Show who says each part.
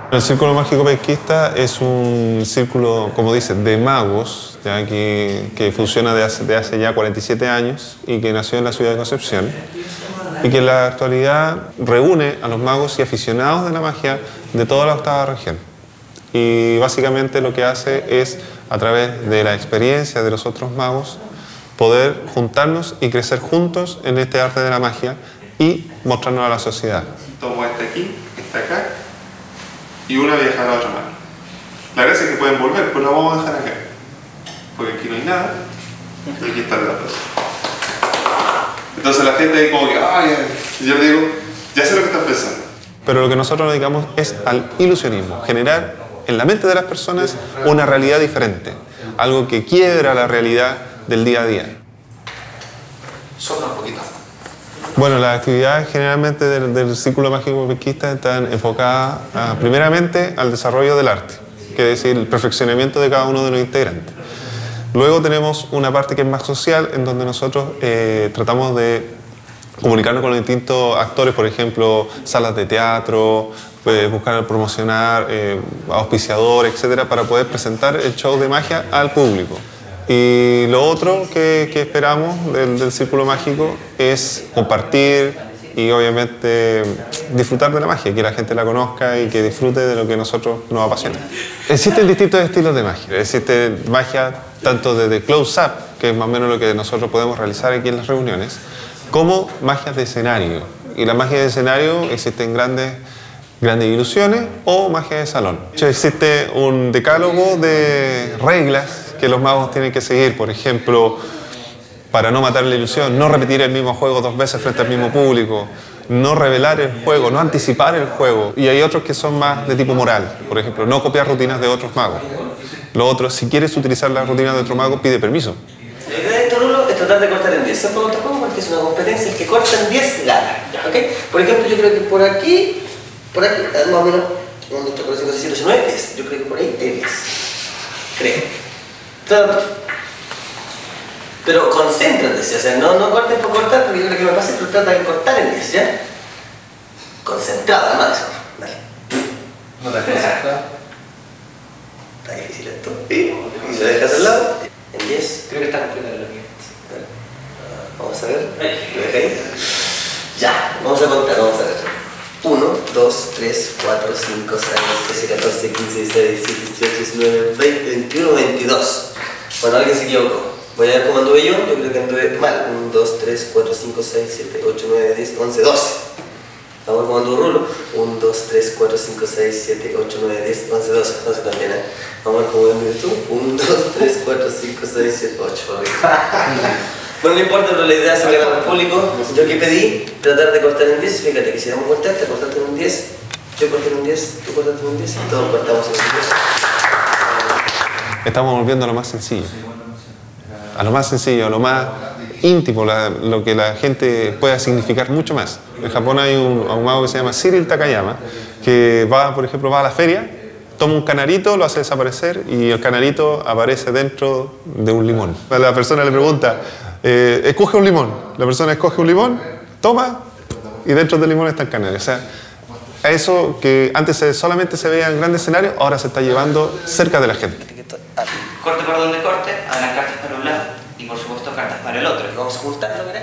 Speaker 1: El Círculo Mágico Penquista es un círculo, como dice, de magos, ya que funciona de hace ya 47 años y que nació en la ciudad de Concepción y que en la actualidad reúne a los magos y aficionados de la magia de toda la octava región. Y básicamente lo que hace es, a través de la experiencia de los otros magos, poder juntarnos y crecer juntos en este arte de la magia y mostrarnos a la sociedad.
Speaker 2: Tomo este aquí, este acá, y una viaja a la otra mano. La gracia es que pueden volver, pero la vamos a dejar acá. Porque aquí no hay nada, y aquí está la otra. Entonces la gente ahí como que, ay, yo le digo, ya sé lo que están pensando.
Speaker 1: Pero lo que nosotros nos dedicamos es al ilusionismo, generar en la mente de las personas una realidad diferente, algo que quiebra la realidad del día a día.
Speaker 2: Sopla un poquito.
Speaker 1: Bueno, las actividades generalmente del Círculo Mágico Penquista están enfocadas primeramente al desarrollo del arte, que es decir, el perfeccionamiento de cada uno de los integrantes. Luego tenemos una parte que es más social, en donde nosotros tratamos de comunicarnos con los distintos actores, por ejemplo, salas de teatro, buscar promocionar, auspiciadores, etcétera, para poder presentar el show de magia al público. Y lo otro que esperamos del Círculo Mágico es compartir y obviamente disfrutar de la magia, que la gente la conozca y que disfrute de lo que a nosotros nos apasiona. Existen distintos estilos de magia. Existe magia tanto desde close-up, que es más o menos lo que nosotros podemos realizar aquí en las reuniones, como magias de escenario. Y la magia de escenario existen grandes ilusiones o magia de salón. De hecho, existe un decálogo de reglas que los magos tienen que seguir, por ejemplo, para no matar la ilusión, no repetir el mismo juego 2 veces frente al mismo público, no revelar el juego, no anticipar el juego. Y hay otros que son más de tipo moral, por ejemplo, no copiar rutinas de otros magos. Lo otro, si quieres utilizar las rutinas de otro mago, pide permiso.
Speaker 3: La idea de esto, Rulo, es tratar de cortar en 10. Se puede juego porque es una competencia, el que corta en 10 gana. ¿Okay? Por ejemplo, yo creo que por aquí, más o menos, 1, 2, 3, 4, 5, 6, 7, 8, 9, 10. Yo creo que por ahí hay 10. Creo. Pero concéntrate, o sea, no cortes por cortar, porque yo creo que me pasa es que trata de cortar en 10, ¿ya? Concentrado, además. Dale.
Speaker 2: ¿No te has concentrado?
Speaker 3: Está difícil esto. Y lo dejas al lado. En 10.
Speaker 4: Creo que está completa la línea.
Speaker 3: Vamos a ver. ¿Lo dejé ahí? Ya, vamos a contar, vamos a ver. 1, 2, 3, 4, 5, 6, 7, 14, 15, 16, 17, 18, 19, 20, 21, 22. Bueno, alguien se equivocó. Voy a ver cómo anduve yo creo que anduve mal. 1, 2, 3, 4, 5, 6, 7, 8, 9, 10, 11, 12. Vamos a ver cómo anduvo Rulo. 1, 2, 3, 4, 5, 6, 7, 8, 9, 10, 11, 12. 12 también, ¿eh? Vamos a ver cómo anduve tú. 1, 2, 3, 4, 5, 6, 7, 8. Bueno, no importa, pero la idea es sacar al público. Yo que pedí tratar de cortar en 10. Fíjate que si damos vuelta, te cortaste en un 10, yo corté en un 10, tú cortaste en un 10 y todos cortamos en un 10.
Speaker 1: Estamos volviendo a lo más sencillo. A lo más sencillo, a lo más íntimo, lo que la gente pueda significar mucho más. En Japón hay un mago que se llama Cyril Takayama, que va, por ejemplo, va a la feria, toma un canarito, lo hace desaparecer y el canarito aparece dentro de un limón. La persona le pregunta, escoge un limón. La persona escoge un limón, toma y dentro del limón está el canario. O sea, a eso que antes solamente se veía en grandes escenarios, ahora se está llevando cerca de la gente.
Speaker 4: Corte por donde corte, hagan cartas para un lado y por supuesto cartas para el otro.
Speaker 3: Vamos a juntar.